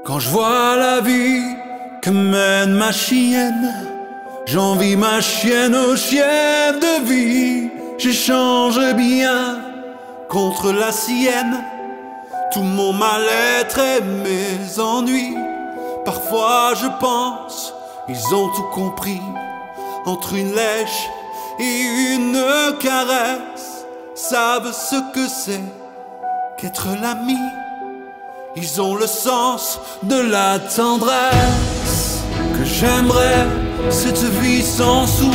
Quand je vois la vie que mène ma chienne, j'envie ma chienne au chien de vie. J'échange bien contre la sienne tout mon mal-être et mes ennuis. Parfois je pense, ils ont tout compris. Entre une lèche et une caresse, savent ce que c'est qu'être l'ami. Ils ont le sens de la tendresse. Que j'aimerais cette vie sans sous,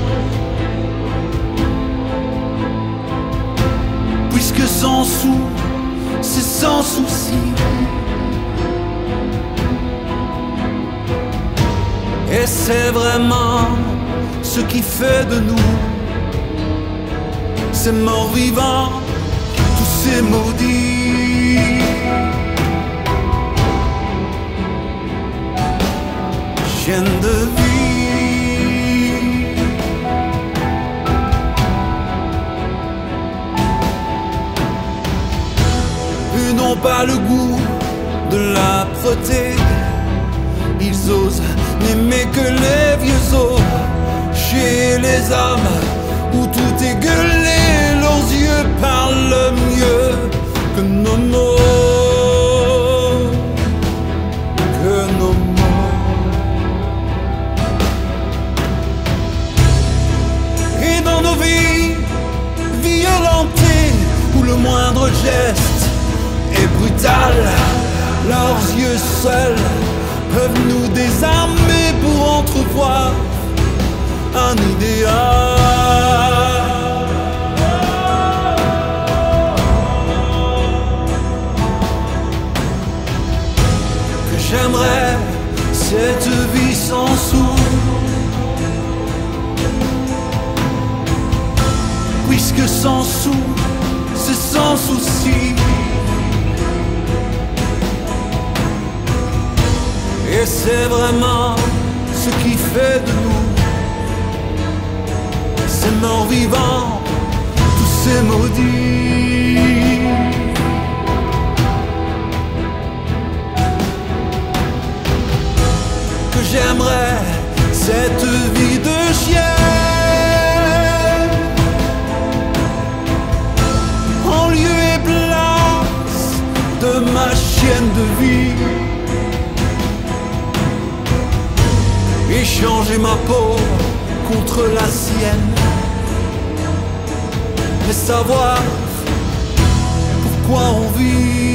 puisque sans sous, c'est sans souci. Et c'est vraiment ce qui fait de nous ces morts vivants, tous ces maudits. Chienne de vie. Ils n'ont pas le goût de l'âpreté. Ils osent n'aimer que les vieux os. Chez les hommes où tout est gueulé, leurs yeux parlent mieux que nos mots, que nos mots. Et dans nos vies violentées, où le moindre geste est brutal, leurs yeux seuls peuvent nous désarmer pour entrevoir un idéal. Que j'aimerais cette vie sans sous, puisque sans sous, c'est sans souci. Et c'est vraiment ce qui fait de nous ces morts vivants, tous ces maudits. Que j'aimerais cette vie de chien en lieu et place de ma chienne de vie. Échanger ma peau contre la sienne, mais savoir pourquoi on vit.